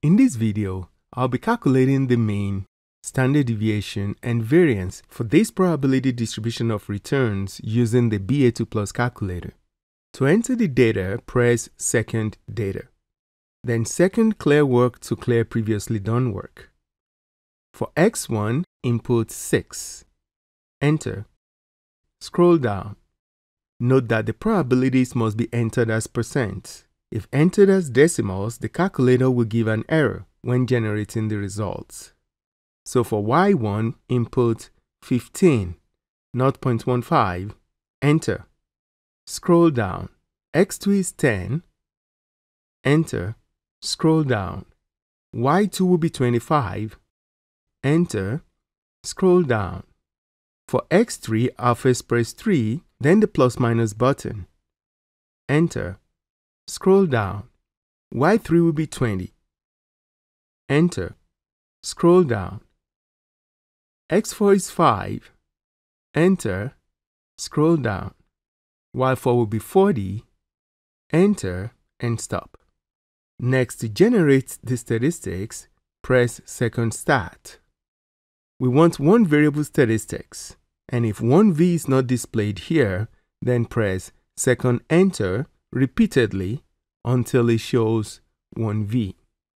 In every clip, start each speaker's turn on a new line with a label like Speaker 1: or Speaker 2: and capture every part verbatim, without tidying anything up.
Speaker 1: In this video, I'll be calculating the mean, standard deviation, and variance for this probability distribution of returns using the B A I two Plus calculator. To enter the data, press Second Data. Then second Clear Work to clear previously done work. For x one, input six. Enter. Scroll down. Note that the probabilities must be entered as percent. If entered as decimals, the calculator will give an error when generating the results. So for y one, input fifteen, zero point one five, enter. Scroll down. x two is ten, enter. Scroll down. y two will be twenty-five, enter. Scroll down. For x three, I'll first press three, then the plus minus button. Enter. Scroll down. y three will be twenty. Enter. Scroll down. x four is five. Enter. Scroll down. y four will be forty. Enter and stop. Next, to generate the statistics, press second Start. We want one variable statistics, and if one v is not displayed here, then press second Enter repeatedly until it shows one v.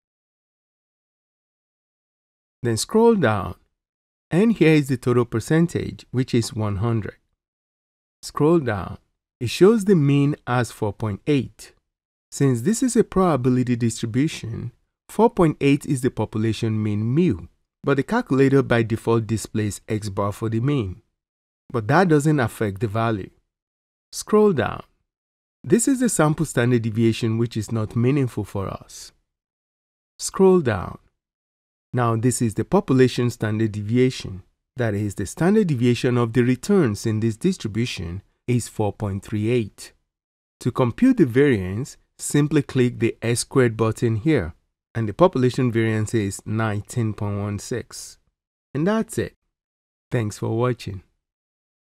Speaker 1: Then scroll down, and here is the total percentage, which is one hundred. Scroll down. It shows the mean as four point eight. Since this is a probability distribution, four point eight is the population mean mu, but the calculator by default displays x bar for the mean. But that doesn't affect the value. Scroll down. This is the sample standard deviation, which is not meaningful for us. Scroll down. Now this is the population standard deviation. That is, the standard deviation of the returns in this distribution is four point three eight. To compute the variance, simply click the S squared button here, and the population variance is nineteen point one six. And that's it. Thanks for watching.